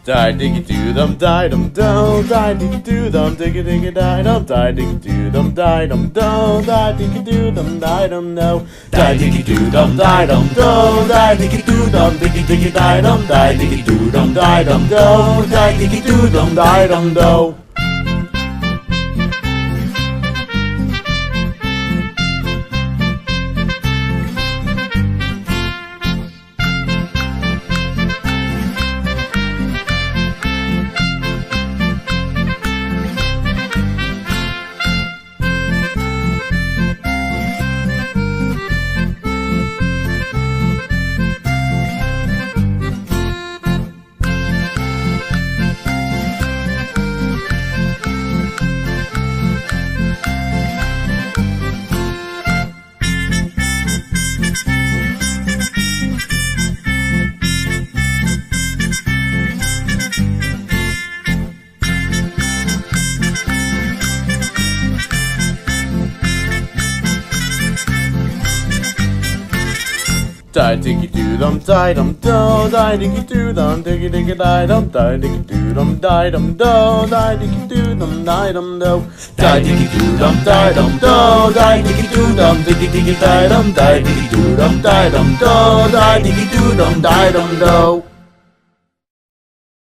Die diggy do dum die dum do, die diggy do dum diggy diggy die dum, die diggy do dum die dum do, die diggy do dum die dum no, die diggy do dum die dum do, die diggy do dum diggy diggy die dum, die diggy do dum die dum do, die diggy do dum die dum do. Die diggy do dum die dum do, die diggy do dum diggy diggy die dum, die diggy do dum die dum do, die diggy do dum die dum do, die diggy do dum die dum do, die diggy do dum diggy diggy die dum, die diggy do dum die dum do, die diggy do dum die dum do.